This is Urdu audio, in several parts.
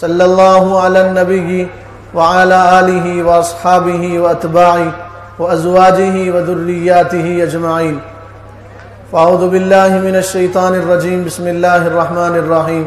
صلی اللہ علی النبی وعلی آلہ واصحابہ واتباعہ وازواجہ وذریاتہ اجمعین۔ فاعوذ باللہ من الشیطان الرجیم، بسم اللہ الرحمن الرحیم۔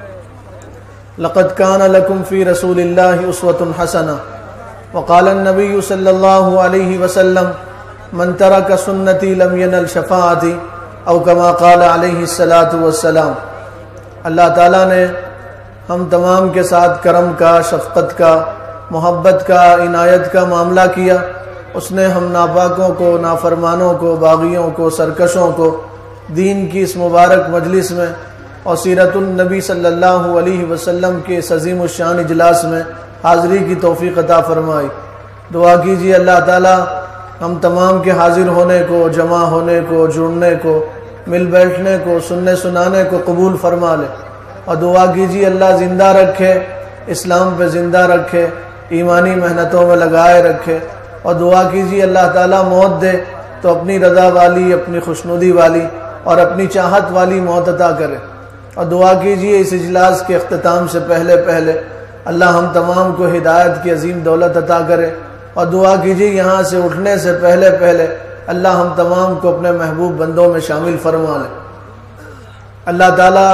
لقد کان لکم فی رسول اللہ اسوۃ حسنہ، وقال النبی صلی اللہ علیہ وسلم من ترک سنتی لم ینل شفاعتی، او کما قال علیہ الصلاۃ والسلام۔ اللہ تعالیٰ نے ہم تمام کے ساتھ کرم کا، شفقت کا، محبت کا، عنایت کا معاملہ کیا۔ اس نے ہم ناپاکوں کو، نافرمانوں کو، باغیوں کو، سرکشوں کو دین کی اس مبارک مجلس میں اور سیرت النبی صلی اللہ علیہ وسلم کے اس عظیم الشان اجلاس میں حاضری کی توفیق عطا فرمائی۔ دعا کیجیے اللہ تعالیٰ ہم تمام کے حاضر ہونے کو، جمع ہونے کو، جڑنے کو، مل بیٹھنے کو، سننے سنانے کو قبول فرما لے، اور دعا کیجیے اللہ زندہ رکھے، اسلام پہ زندہ رکھے، ایمانی محنتوں میں لگائے رکھے، اور دعا کیجیے اللہ تعالیٰ موت دے تو اپنی رضا والی، اپنی خوشنودی والی اور اپنی چاہت والی موت عطا کرے۔ اور دعا کیجیے اس اجلاس کے اختتام سے پہلے اللہ ہم تمام کو ہدایت کی عظیم دولت عطا کرے، اور دعا کیجیے یہاں سے اٹھنے سے پہلے اللہ ہم تمام کو اپنے محبوب بندوں میں شامل فرما لے۔ اللہ تعالیٰ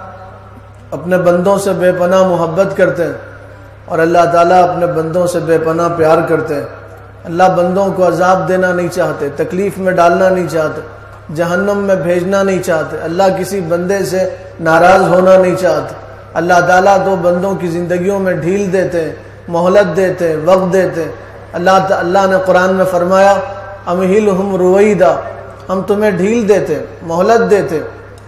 اپنے بندوں سے بے پناہ محبت کرتے ہیں، اور اللہ تعالیٰ اپنے بندوں سے بے پناہ پیار کرتے ہیں۔ اللہ بندوں کو عذاب دینا نہیں چاہتے، تکلیف میں ڈالنا نہیں چاہتے، جہنم میں بھیجنا نہیں چاہتے، اللہ کسی بندے سے ناراض ہونا نہیں چاہتے۔ اللہ تعالیٰ تو بندوں کی زندگیوں میں ڈھیل دیتے ہیں، مہلت دیتے ہیں، وقت دیتے ہیں۔ اللہ نے قرآن میں فرمایا امہلہم رویدا، ہم تمہیں ڈھیل دیتے ہیں، مہلت دیتے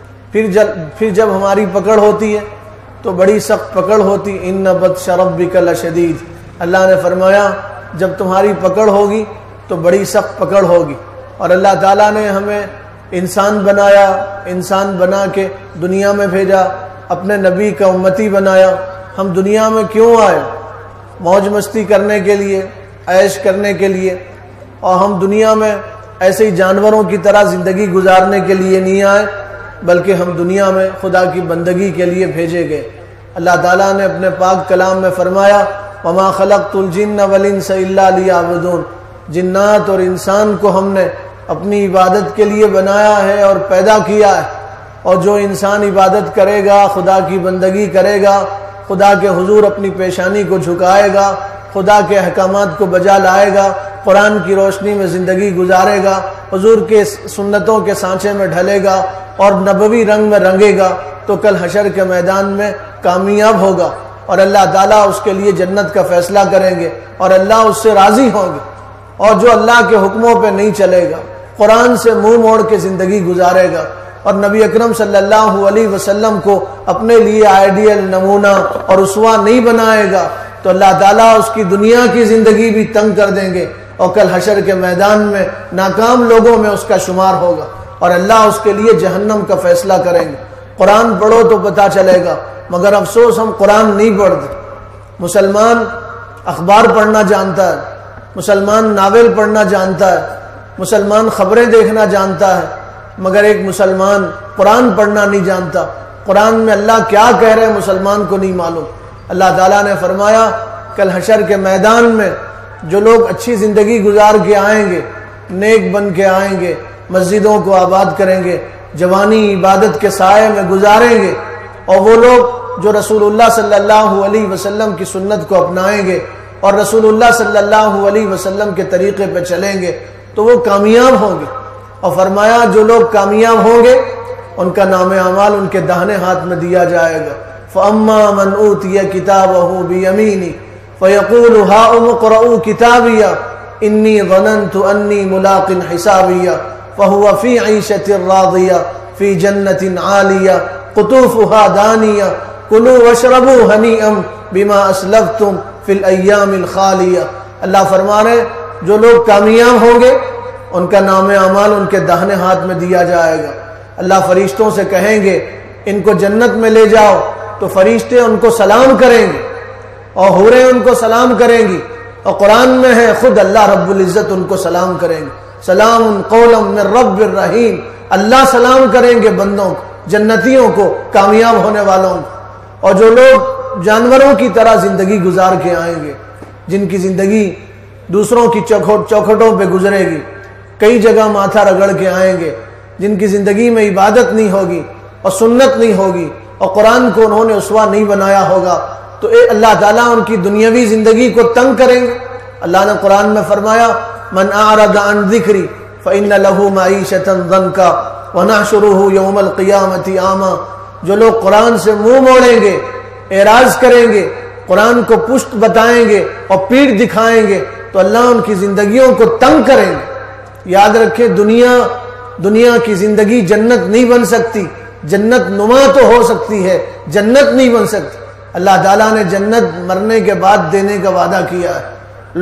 ہیں، پھر جب ہماری پکڑ ہوتی ہے تو بڑی سخت پکڑ ہوتی۔ ان بطش ربک لشدید، اللہ نے فرمایا جب تمہاری پکڑ ہوگی تو بڑی سخت پکڑ ہوگی۔ اور اللہ تعالیٰ نے ہمیں انسان بنایا، انسان بنا کے دنیا میں بھیجا، اپنے نبی کا امتی بنایا۔ ہم دنیا میں کیوں آئے؟ موج مستی کرنے کے لیے، عیش کرنے کے لیے، اور ہم دنیا میں ایسے ہی جانوروں کی طرح زندگی گزارنے کے لیے نہیں آئے، بلکہ ہم دنیا میں خدا کی بندگی کے لیے بھیجے گئے۔ اللہ تعالیٰ نے اپنے پاک کلام میں فرمایا وَمَا خَلَقْتُ الْجِنَّ وَالْإِنسَ إِلَّا لِيَعْبُدُونَ، جنات اور انسان کو ہم نے اپنی عبادت کے لیے بنایا ہے اور پیدا کیا ہے، اور جو انسان عبادت کرے گا، خدا کی بندگی کرے گا، خدا کے حضور اپنی پیشانی کو جھکائے گا، خدا کے احکامات کو بجا لائے گا، قرآن کی روشنی میں زندگی گزارے گا، حضور کے سنتوں کے سانچے میں ڈھلے گا اور نبوی رنگ میں رنگے گا، تو کل حشر کے میدان میں کامیاب ہوگا، اور اللہ تعالیٰ اس کے لیے جنت کا فیصلہ کریں گے، اور اللہ اس سے راضی ہوں گے۔ اور جو اللہ کے حکموں پہ نہیں چلے گا، قرآن سے منہ موڑ کے زندگی گزارے گا، اور نبی اکرم صلی اللہ علیہ وسلم کو اپنے لیے آئیڈیل، نمونہ اور اسوہ نہیں بنائے گا، تو اللہ تعالیٰ اس کی دنیا کی زندگی بھی تنگ کر دیں گے، اور کل حشر کے میدان میں ناکام لوگوں میں اس کا شمار ہوگا، اور اللہ اس کے لیے جہنم کا فیصلہ کریں گے۔ قرآن پڑھو تو پتہ چلے گا، مگر افسوس ہم قرآن نہیں پڑھتے۔ مسلمان اخبار پڑھنا جانتا ہے، مسلمان ناول پڑھنا جانتا ہے، مسلمان خبریں دیکھنا جانتا ہے، مگر ایک مسلمان قرآن پڑھنا نہیں جانتا۔ قرآن میں اللہ کیا کہہ رہے ہیں مسلمان کو نہیں معلوم۔ اللہ تعالیٰ نے فرمایا کل حشر کے میدان میں جو لوگ اچھی زندگی گزار کے آئیں گے، نیک بن کے آئیں گے، مسجدوں کو آباد کریں گے، جوانی عبادت کے سائے میں گزاریں گے، اور وہ لوگ جو رسول اللہ صلی اللہ علیہ وسلم کی سنت کو اپنائیں گے اور رسول اللہ صلی اللہ علیہ وسلم کے طریقے پہ چلیں گے، تو وہ کامیاب ہوں گے۔ اور فرمایا جو لوگ کامیاب ہوں گے ان کا نام اعمال ان کے داہنے ہاتھ میں دیا جائے گا۔ فَأَمَّا مَنْ أُوتِيَ كِتَابَهُ بِيَمِينِهِ فَيَقُولُ هَاؤُمُ اقْرَءُوا كِتَابِيَهْ إِنِّي ظَنَنْتُ أَنِّي مُلَاقٍ حِسَابِيَهْ فَهُوَ فِي عِيشَةٍ رَاضِيَةٍ فِي جَنَّةٍ عَالِيَةٍ قُطُوفُهَا دَانِيَةٌ كُلُوا وَاشْرَبُوا هَنِيئًا بِمَا أَسْلَفْتُمْ فِي الْأَيَّامِ الْخَالِيَةِ۔ اللہ فرما رہے جو لوگ کامیاب ہوں گے ان کا نام اعمال ان کے داہنے ہاتھ میں دیا جائے گا۔ اللہ فرشتوں سے کہیں گے ان کو جنت میں لے جاؤ، تو فرشتے ان کو سلام کریں گے اور حوریں ان کو سلام کریں گی، اور قرآن میں ہے خود اللہ رب العزت ان کو سلام کریں گے، سلام قولا من رب الرحیم۔ اللہ سلام کریں گے بندوں کو، جنتیوں کو، کامیاب ہونے والوں کو۔ اور جو لوگ جانوروں کی طرح زندگی گزار کے آئیں گے، جن کی زندگی دوسروں کی چوکھٹوں پہ گزرے گی، کئی جگہ ماتھا رگڑ کے آئیں گے، جن کی زندگی میں عبادت نہیں ہوگی اور سنت نہیں ہوگی اور قرآن کو انہوں نے اسوہ نہیں بنایا ہوگا، تو اللہ تعالیٰ ان کی دنیاوی زندگی کو تنگ کریں گے۔ اللہ نے قرآن میں فرمایا من اعرض عن ذکری فإن له معیشۃ ضنکا ونحشرہ یوم القیامۃ اعمی، جو لوگ قرآن سے منہ موڑیں گے، اعراض کریں گے، قرآن کو پشت بتائیں گے اور پیٹھ دکھائیں گے، تو اللہ ان کی زندگیوں کو تنگ کریں گے۔ یاد رکھیں دنیا کی زندگی جنت نہیں بن سکتی، جنت نما تو ہو سکتی ہے، جنت نہیں بن سکتی۔ اللہ تعالیٰ نے جنت مرنے کے بعد دینے کا وعدہ کیا ہے۔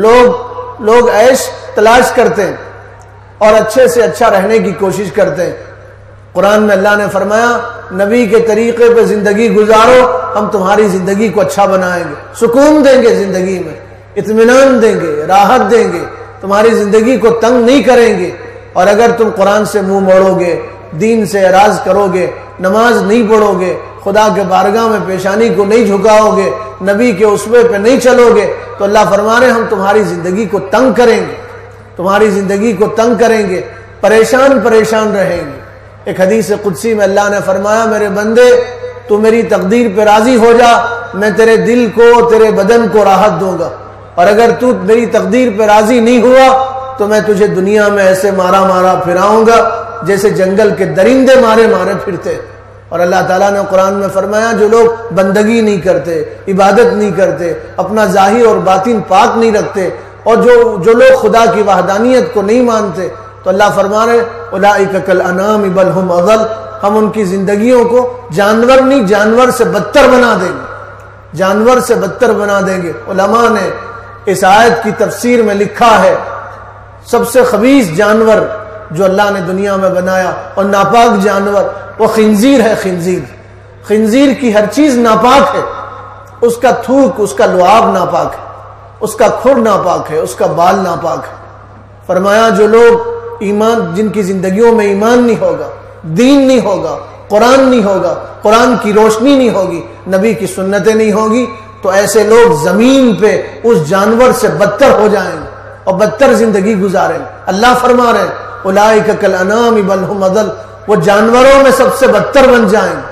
لوگ عیش تلاش کرتے ہیں اور اچھے سے اچھا رہنے کی کوشش کرتے ہیں۔ قرآن میں اللہ نے فرمایا نبی کے طریقے پہ زندگی گزارو، ہم تمہاری زندگی کو اچھا بنائیں گے، سکون دیں گے، زندگی میں اطمینان دیں گے، راحت دیں گے، تمہاری زندگی کو تنگ نہیں کریں گے۔ اور اگر تم قرآن سے منہ موڑو گے، دین سے اعراض کرو گے، نماز نہیں پڑھو گے، خدا کے بارگاہ میں پیشانی کو نہیں جھکاؤ گے، نبی کے اسوے پہ نہیں چلو گے، تو اللہ فرما رہے ہم تمہاری زندگی کو تنگ کریں گے، تمہاری زندگی کو تنگ کریں گے، پریشان رہیں گے۔ ایک حدیث قدسی میں اللہ نے فرمایا میرے بندے تو میری تقدیر پہ راضی ہو جا، میں تیرے دل کو، تیرے بدن کو راحت دوں گا، اور اگر تو میری تقدیر پہ راضی نہیں ہوا تو میں تجھے دنیا میں ایسے مارا پھراؤں گا جیسے جنگل کے درندے مارے پھرتے۔ اور اللہ تعالیٰ نے قرآن میں فرمایا جو لوگ بندگی نہیں کرتے، عبادت نہیں کرتے، اپنا ظاہر اور باطن پاک نہیں رکھتے، اور جو لوگ خدا کی وحدانیت کو نہیں مانتے، تو اللہ فرما رہے اولئک کالانعام بل ھم اضل، ہم ان کی زندگیوں کو جانور سے بدتر بنا دیں گے، جانور سے بدتر بنا دیں گے۔ علماء نے اس آیت کی تفسیر میں لکھا ہے سب سے خبیث جانور جو اللہ نے دنیا میں بنایا اور ناپاک جانور وہ خنزیر ہے۔ خنزیر کی ہر چیز ناپاک ہے، اس کا تھوک، اس کا لعاب ناپاک ہے، اس کا کھر ناپاک ہے، اس کا بال ناپاک ہے۔ فرمایا جو لوگ جن کی زندگیوں میں ایمان نہیں ہوگا، دین نہیں ہوگا، قرآن نہیں ہوگا، قرآن کی روشنی نہیں ہوگی، نبی کی سنتیں نہیں ہوگی، تو ایسے لوگ زمین پہ اس جانور سے بدتر ہو جائیں گے اور بدتر زندگی گزاریں گے۔ اللہ فرما رہے ہیں اولئک کالانعام بل ھم اضل، وہ جانوروں میں سب سے بدتر بن جائیں گے۔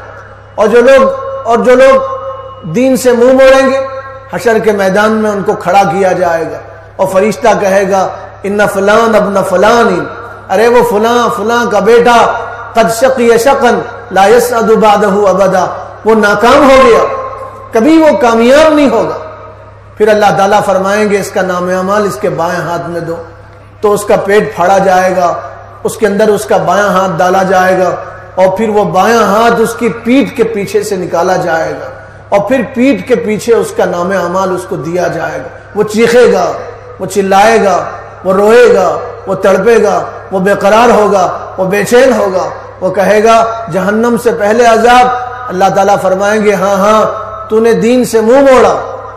اور جو لوگ دین سے منہ موڑیں گے، حشر کے میدان میں ان کو کھڑا کیا جائے گا اور فرشتہ کہے گا ان فلان ابن فلان، ارے وہ فلاں کا بیٹا قد شقی شقا لا یسعد بعدہ ابدا، وہ ناکام ہو گیا، کبھی وہ کامیاب نہیں ہوگا۔ پھر اللہ تعالیٰ فرمائیں گے اس کا نام اعمال اس کے بائیں ہاتھ میں دو، تو اس کا پیٹ پھاڑا جائے گا، اس کے اندر اس کا بایاں ہاتھ ڈالا جائے گا، اور پھر وہ بایاں ہاتھ اس کی پیٹھ کے پیچھے سے نکالا جائے گا، اور پھر پیٹھ کے پیچھے اس کا نام اعمال اس کو دیا جائے گا۔ وہ چیخے گا، وہ چلائے گا، وہ روئے گا، وہ تڑپے گا، وہ بے قرار ہوگا، وہ بے چین ہوگا، وہ کہے گا جہنم سے پہلے عذاب۔ اللہ تعالیٰ فرمائیں گے ہاں تو نے دین سے منہ موڑا،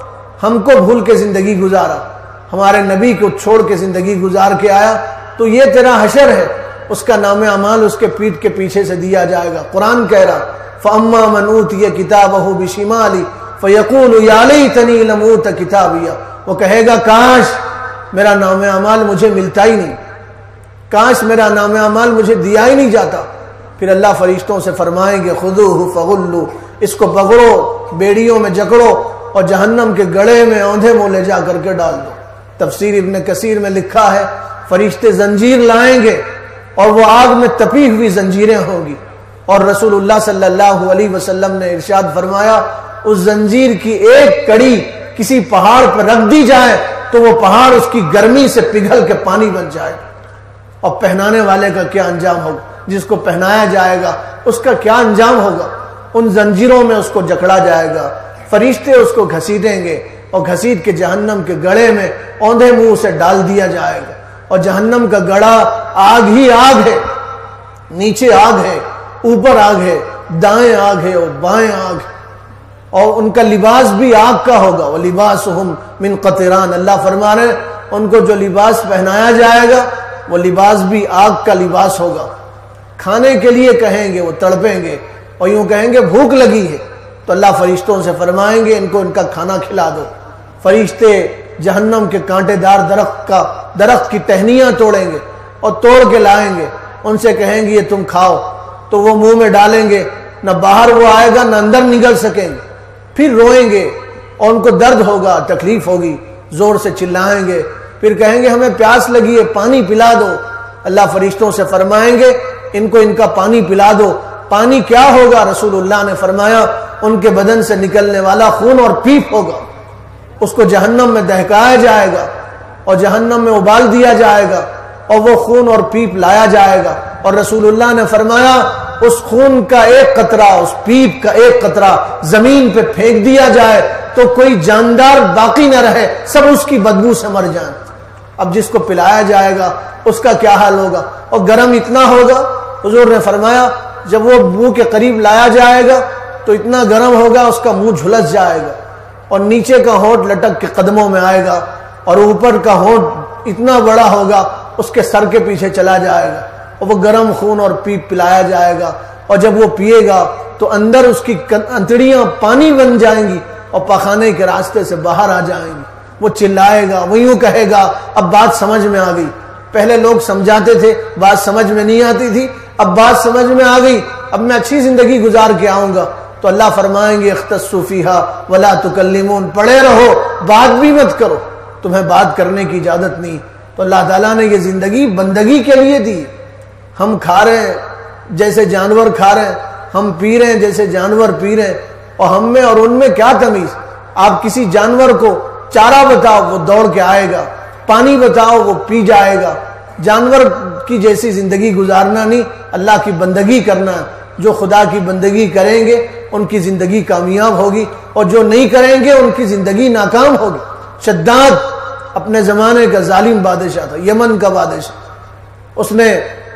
ہم کو بھول کے زندگی گزارا، ہمارے نبی کو چھوڑ کے زندگی گزار کے آیا، تو یہ تیرا حشر ہے۔ اس کا نام اعمال اس کے پیٹھ کے پیچھے سے دیا جائے گا۔ قرآن کہہ رہا فَأَمَّا مَنْ أُوتِيَ كِتَابَهُ بِشِمَالِهِ فَيَقُولُ يَا لَيْتَنِي لَمْ أُوتَ كِتَابِيَهْ، وہ کہے گا کاش میرا نام اعمال مجھے ملتا ہی نہیں، کاش میرا نام اعمال مجھے دیا ہی نہیں جاتا۔ پھر اللہ فرشتوں سے فرمائیں گے خُذُوهُ فَغُلُّوا، اس کو پکڑو، بیڑیوں میں جکڑو اور جہنم کے گڑھے میں اوندھے منہ لے جا کر کے ڈال دو۔ تفسیر ابن کثیر میں لکھا ہے فرشتے زنجیر لائیں گے اور وہ آگ میں تپی ہوئی زنجیریں ہوں گی، اور رسول اللہ صلی اللہ علیہ وسلم نے ارشاد فرمایا اس زنجیر کی ایک کڑی کسی پہاڑ پر رکھ دی جائے تو وہ پہاڑ اس کی گرمی سے پگھل کے پانی بن جائے، اور پہنانے والے کا کیا انجام ہوگا، جس کو پہنایا جائے گا اس کا کیا انجام ہوگا۔ ان زنجیروں میں اس کو جکڑا جائے گا، فرشتے اس کو گھسیٹیں گے اور گھسیٹ کے جہنم کے گڑھے میں اوندھے منہ سے ڈال دیا جائے گا، اور جہنم کا گڑھا آگ ہی آگ ہے، نیچے آگ ہے، اوپر آگ ہے، دائیں آگ ہے اور بائیں آگ ہے، اور ان کا لباس بھی آگ کا ہوگا۔ وَلِبَاسُهُمْ مِنْ قَطِرَانٍ، اللہ فرما رہے ان کو جو لباس پہنایا جائے گا وہ لباس بھی آگ کا لباس ہوگا۔ کھانے کے لیے کہیں گے وہ تڑپیں گے اور یوں کہیں گے بھوک لگی ہے، تو اللہ فرشتوں سے فرمائیں گے ان کو ان کا کھانا کھلا دو۔ فرشتے جہنم کے کانٹے دار درخت کی ٹہنیاں توڑیں گے اور توڑ کے لائیں گے، ان سے کہیں گے یہ تم کھاؤ، تو وہ منہ میں ڈالیں گے، نہ باہر وہ آئے گا نہ اندر نگل سکیں گے، پھر روئیں گے اور ان کو درد ہوگا، تکلیف ہوگی، زور سے چلائیں گے، پھر کہیں گے ہمیں پیاس لگی ہے پانی پلا دو۔ اللہ فرشتوں سے فرمائیں گے ان کو ان کا پانی پلا دو۔ پانی کیا ہوگا؟ رسول اللہ نے فرمایا ان کے بدن سے نکلنے والا خون اور پیپ ہوگا، اس کو جہنم میں دہکایا جائے گا اور جہنم میں ابال دیا جائے گا اور وہ خون اور پیپ لایا جائے گا، اور رسول اللہ نے فرمایا اس خون کا ایک قطرہ، اس پیپ کا ایک قطرہ زمین پہ پھینک دیا جائے تو کوئی جاندار باقی نہ رہے، سب اس کی بدبو سے مر جائیں۔ اب جس کو پلایا جائے گا اس کا کیا حال ہوگا؟ اور گرم اتنا ہوگا، حضور نے فرمایا جب وہ منہ کے قریب لایا جائے گا تو اتنا گرم ہوگا اس کا منہ جھلس جائے گا اور نیچے کا ہونٹ لٹک کے قدموں میں آئے گا اور اوپر کا ہونٹ اتنا بڑا ہوگا اس کے سر کے پیچھے چلا جائے گا، اور وہ گرم خون اور پیپ پلایا جائے گا، اور جب وہ پیے گا تو اندر اس کی انتڑیاں پانی بن جائیں گی اور پخانے کے راستے سے باہر آ جائیں گی۔ وہ چلائے گا، وہ یوں کہے گا اب بات سمجھ میں آ گئی، پہلے لوگ سمجھاتے تھے بات سمجھ میں نہیں آتی تھی، اب بات سمجھ میں آ گئی، اب میں اچھی زندگی گزار کے آؤں گا۔ تو اللہ فرمائیں گے اختصوا فیہا ولا تکلمون، پڑے رہو بات بھی مت کرو، تمہیں بات کرنے کی اجازت نہیں۔ تو اللہ تعالیٰ نے یہ زندگی بندگی کے لیے دی۔ ہم کھا رہے ہیں جیسے جانور کھا رہے ہیں، ہم پی رہے ہیں جیسے جانور پی رہے ہیں، اور ہم میں اور ان میں کیا تمیز؟ آپ کسی جانور کو چارہ بتاؤ وہ دوڑ کے آئے گا، پانی بتاؤ وہ پی جائے گا۔ جانور کی جیسی زندگی گزارنا نہیں، اللہ کی بندگی کرنا ہے۔ جو خدا کی بندگی کریں گے ان کی زندگی کامیاب ہوگی، اور جو نہیں کریں گے ان کی زندگی ناکام ہوگی۔ شداد اپنے زمانے کا ظالم بادشاہ تھا، یمن کا بادشاہ، اس نے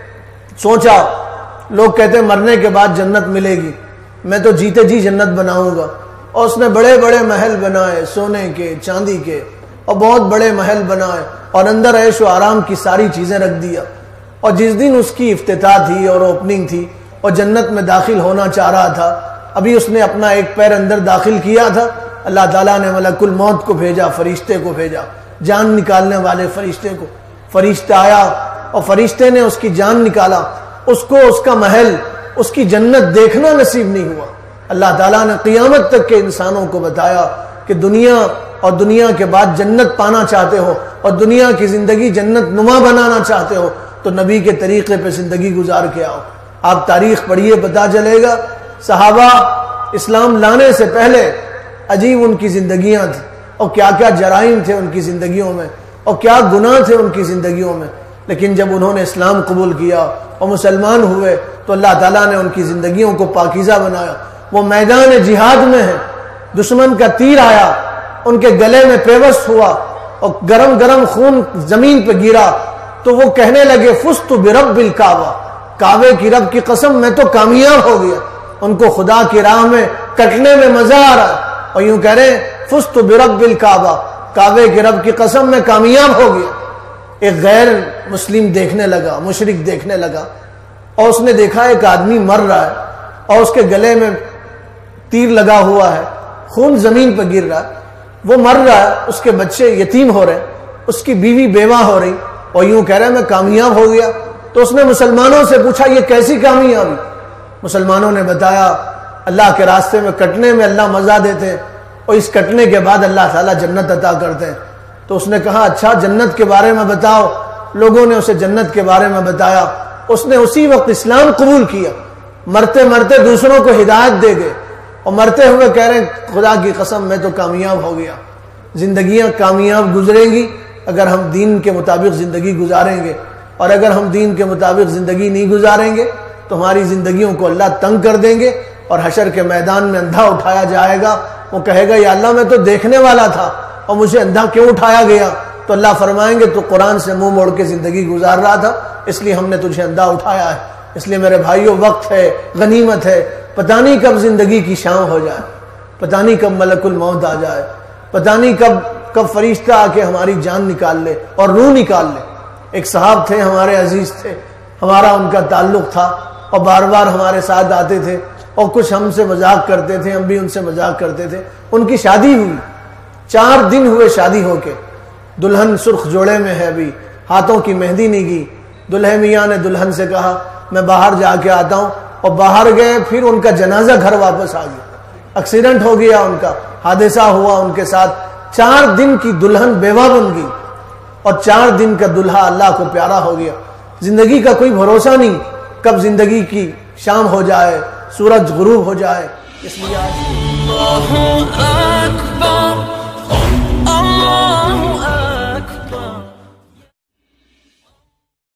سوچا لوگ کہتے ہیں مرنے کے بعد جنت ملے گی، میں تو جیتے جی جنت بناؤں گا، اور اس نے بڑے بڑے محل بنائے سونے کے چاندی کے، اور بہت بڑے محل بنائے اور اندر عیش و آرام کی ساری چیزیں رکھ دیا۔ اور جس دن اس کی افتتاح تھی اور اوپننگ تھی اور جنت میں داخل ہونا چاہ رہا تھا، ابھی اس نے اپنا ایک پیر اندر داخل کیا تھا، اللہ تعالیٰ نے ملک الموت کو بھیجا، فرشتے کو بھیجا، جان نکالنے والے فرشتے کو۔ فرشتہ آیا اور فرشتے نے اس کی جان نکالا، اس کو اس کا محل، اس کی جنت دیکھنا نصیب نہیں ہوا۔ اللہ تعالیٰ نے قیامت تک کے انسانوں کو بتایا کہ دنیا اور دنیا کے بعد جنت پانا چاہتے ہو اور دنیا کی زندگی جنت نما بنانا چاہتے ہو تو نبی کے طریقے پہ زندگی گزار کے آؤ۔ آپ تاریخ پڑھیے پتہ چلے گا، صحابہ اسلام لانے سے پہلے عجیب ان کی زندگیاں تھیں، اور کیا کیا جرائم تھے ان کی زندگیوں میں، اور کیا گناہ تھے ان کی زندگیوں میں، لیکن جب انہوں نے اسلام قبول کیا اور مسلمان ہوئے تو اللہ تعالیٰ نے ان کی زندگیوں کو پاکیزہ بنایا۔ وہ میدان جہاد میں ہیں، دشمن کا تیر آیا، ان کے گلے میں پیوست ہوا اور گرم گرم خون زمین پہ گرا تو وہ کہنے لگے فزت برب الکعبہ، کعبے کی رب کی قسم میں تو کامیاب ہو گیا۔ ان کو خدا کی راہ میں کٹنے میں مزہ آ رہا ہے، اور یوں کہہ رہے ہیں فزت برب الکعبہ، کعبے کی رب کی قسم میں کامیاب ہو گیا۔ ایک غیر مسلم دیکھنے لگا، مشرک دیکھنے لگا، اور اس نے دیکھا ایک آدمی مر رہا ہے اور اس کے گلے میں تیر لگا ہوا ہے، خون زمین پہ گر رہا ہے، وہ مر رہا ہے، اس کے بچے یتیم ہو رہے ہیں، اس کی بیوی بیوہ ہو رہی، اور یوں کہہ رہا ہے میں کامیاب ہو گیا۔ تو اس نے مسلمانوں سے پوچھا یہ کیسی کامیابی؟ مسلمانوں نے بتایا اللہ کے راستے میں کٹنے میں اللہ مزہ دیتے ہیں، اور اس کٹنے کے بعد اللہ تعالیٰ جنت عطا کرتے ہیں۔ تو اس نے کہا اچھا جنت کے بارے میں بتاؤ۔ لوگوں نے اسے جنت کے بارے میں بتایا، اس نے اسی وقت اسلام قبول کیا، مرتے مرتے دوسروں کو ہدایت دے گئے، اور مرتے ہوئے کہہ رہے ہیں خدا کی قسم میں تو کامیاب ہو گیا۔ زندگیاں کامیاب گزریں گی اگر ہم دین کے مطابق زندگی گزاریں گے، اور اگر ہم دین کے مطابق زندگی نہیں گزاریں گے تو ہماری زندگیوں کو اللہ تنگ کر دیں گے، اور حشر کے میدان میں اندھا اٹھایا جائے گا، وہ کہے گا یا اللہ میں تو دیکھنے والا تھا اور مجھے اندھا کیوں اٹھایا گیا؟ تو اللہ فرمائیں گے تو قرآن سے منہ موڑ کے زندگی گزار رہا تھا اس لیے ہم نے تجھے اندھا اٹھایا ہے۔ اس لیے میرے بھائیوں وقت ہے، غنیمت ہے، پتہ نہیں کب زندگی کی شام ہو جائے، پتہ نہیں کب ملک الموت آ جائے، پتہ نہیں کب فرشتہ آ کے ہماری جان نکال لے اور روح نکال لے۔ ایک صاحب تھے ہمارے عزیز تھے، ہمارا ان کا تعلق تھا اور بار بار ہمارے ساتھ آتے تھے، اور کچھ ہم سے مذاق کرتے تھے، ہم بھی ان سے مذاق کرتے تھے۔ ان کی شادی ہوئی، 4 دن ہوئے شادی ہو کے، دلہن سرخ جوڑے میں ہے ابھی، ہاتھوں کی مہندی نہیں گئی۔ دلہے میاں نے دلہن سے کہا میں باہر جا کے آتا ہوں، اور باہر گئے، پھر ان کا جنازہ گھر واپس آ گیا، ایکسیڈنٹ ہو گیا، ان کا حادثہ ہوا ان کے ساتھ۔ 4 دن کی دلہن بیوہ بن گئی، اور 4 دن کا دلہا اللہ کو پیارا ہو گیا۔ زندگی کا کوئی بھروسہ نہیں، کب زندگی کی شام ہو جائے، سورج غروب ہو جائے، اس لیے آج